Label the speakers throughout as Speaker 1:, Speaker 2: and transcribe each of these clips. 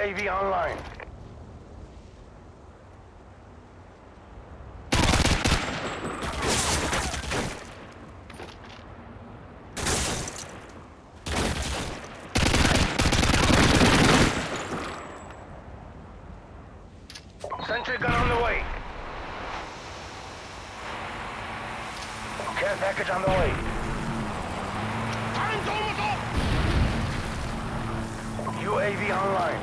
Speaker 1: UAV online. Sentry gun on the way. Care package on the way.
Speaker 2: Time's almost up!
Speaker 1: UAV online.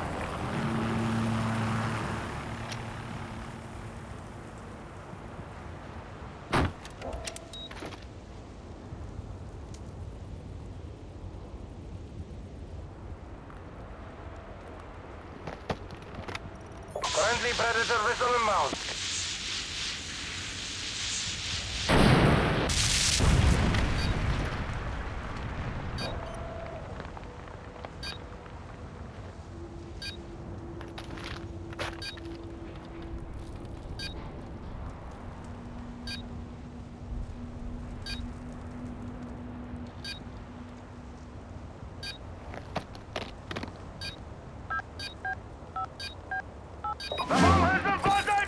Speaker 1: Friendly Predator vessel inbound. The bomb has been planted!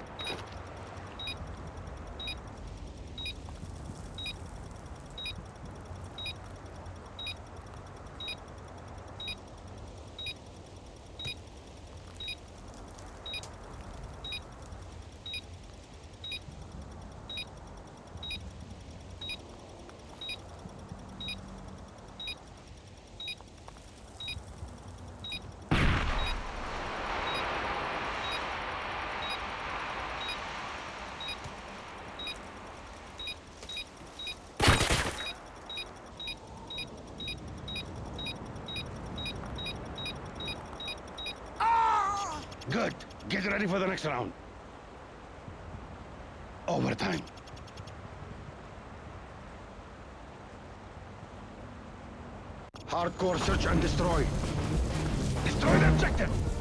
Speaker 2: Good. Get ready for the next round. Overtime. Hardcore search and destroy. Destroy the objective!